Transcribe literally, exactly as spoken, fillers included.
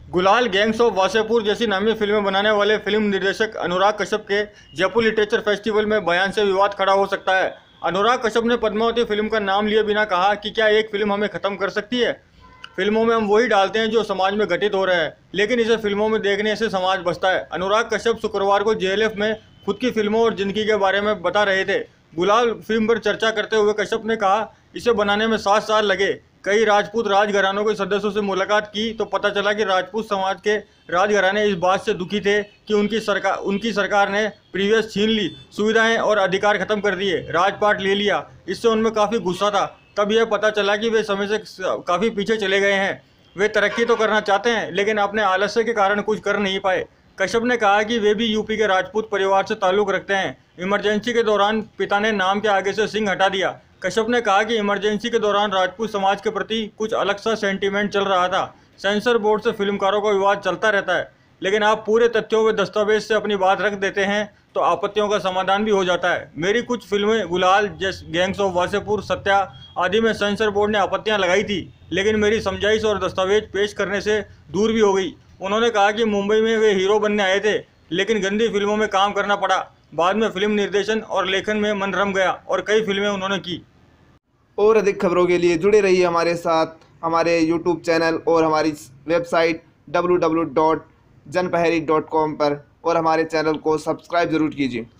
गुलाल, gangs of Wasseypur जैसी नामी फिल्में बनाने वाले फिल्म निर्देशक अनुराग कश्यप के जयपुर लिटरेचर फेस्टिवल में बयान से विवाद खड़ा हो सकता है। अनुराग कश्यप ने पद्मावती फिल्म का नाम लिए बिना कहा कि क्या एक फिल्म हमें ख़त्म कर सकती है। फिल्मों में हम वही डालते हैं जो समाज में घटित हो रहा है, लेकिन इसे फिल्मों में देखने से समाज बचता है। अनुराग कश्यप शुक्रवार को जे एल एफ में खुद की फिल्मों और जिंदगी के बारे में बता रहे थे। गुलाल फिल्म पर चर्चा करते हुए कश्यप ने कहा, इसे बनाने में सात साल लगे। कई राजपूत राजघरानों के सदस्यों से मुलाकात की तो पता चला कि राजपूत समाज के राजघराने इस बात से दुखी थे कि उनकी सरकार उनकी सरकार ने प्रीवियस छीन ली सुविधाएं और अधिकार खत्म कर दिए, राजपाट ले लिया। इससे उनमें काफ़ी गुस्सा था। तब यह पता चला कि वे समय से काफ़ी पीछे चले गए हैं। वे तरक्की तो करना चाहते हैं, लेकिन अपने आलस्य के कारण कुछ कर नहीं पाए। कश्यप ने कहा कि वे भी यूपी के राजपूत परिवार से ताल्लुक़ रखते हैं। इमरजेंसी के दौरान पिता ने नाम के आगे से सिंह हटा दिया। कश्यप ने कहा कि इमरजेंसी के दौरान राजपूत समाज के प्रति कुछ अलग सा सेंटीमेंट चल रहा था। सेंसर बोर्ड से फिल्मकारों का विवाद चलता रहता है, लेकिन आप पूरे तथ्यों व दस्तावेज से अपनी बात रख देते हैं तो आपत्तियों का समाधान भी हो जाता है। मेरी कुछ फिल्में गुलाल, जैसे गैंग्स ऑफ वासेपुर, सत्या आदि में सेंसर बोर्ड ने आपत्तियां लगाई थी, लेकिन मेरी समझाइश और दस्तावेज पेश करने से दूर भी हो गई। उन्होंने कहा कि मुंबई में वे हीरो बनने आए थे, लेकिन गंदी फिल्मों में काम करना पड़ा। बाद में फिल्म निर्देशन और लेखन में मन रम गया और कई फिल्में उन्होंने की। और अधिक खबरों के लिए जुड़े रहिए हमारे साथ, हमारे यूट्यूब चैनल और हमारी website W W W dot Janprahari dot com पर, और हमारे चैनल को सब्सक्राइब ज़रूर कीजिए।